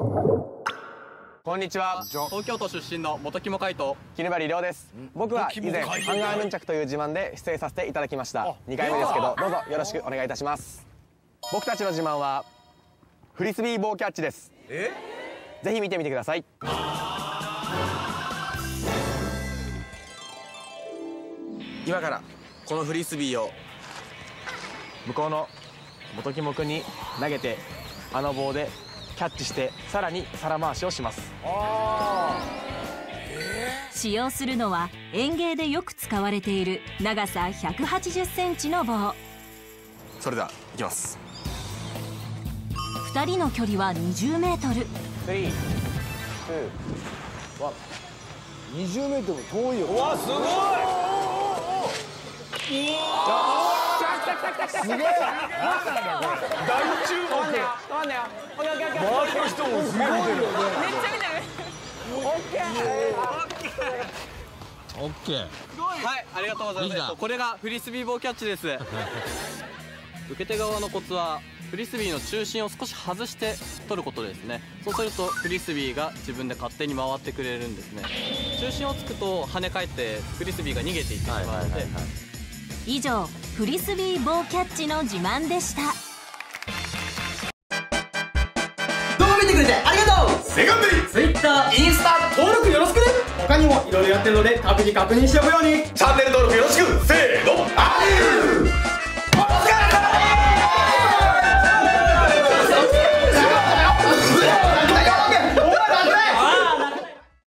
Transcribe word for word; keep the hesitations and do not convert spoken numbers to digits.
こんにちは。 東京都出身の元木も海斗、 絹張亮です。僕は以前ハンガーヌンチャクという自慢で出演させていただきました。にかいめですけど、どうぞよろしくお願いいたします。僕たちの自慢はフリスビー棒キャッチです。え？ぜひ見てみてください。今からこのフリスビーを向こうの元木もくんに投げて、あの棒でキャッチしてさらに皿回しをします。 使用するのは園芸でよく使われている長さひゃくはちじゅっセンチの棒。 それではいきます。 ふたりの距離はにじゅうメートル。 スリー、ツー、ワン。 にじゅうメートル遠いよ。 うわすごい。 すげえ。 大注目。 止まんだよ。止まんだよ。オッケーオッケーオッケー。 周りの人もすげえ見てる。 めっちゃ見てる。オッケー。 オッケー。 はい、ありがとうございます。これがフリスビー棒キャッチです。受け手側のコツはフリスビーの中心を少し外して取ることですね。そうするとフリスビーが自分で勝手に回ってくれるんですね。中心をつくと跳ね返ってフリスビーが逃げていってしまうので。 以上、フリスビー棒キャッチの自慢でした。 動画見てくれてありがとう。 セカンドリー、 ツイッター、インスタ登録よろしくね。他にもいろいろやってるので各自確認しておくように。 チャンネル登録よろしく。せーの。